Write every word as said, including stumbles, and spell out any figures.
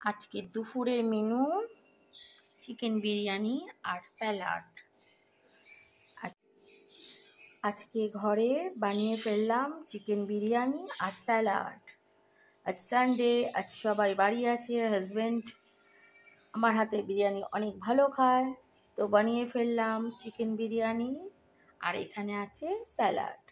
আজকে দুপুরের menu chicken biryani আর স্যালাড। আজকে ঘরে বানিয়ে ফেললাম চিকেন বিরিয়ানি আর স্যালাড। আজ সানডে, আজ সবাই বাড়ি আছে। হাজব্যান্ড আমার হাতের বিরিয়ানি অনেক ভালো খায়, তো বানিয়ে ফেললাম চিকেন বিরিয়ানি আর এখানে আছে স্যালাড।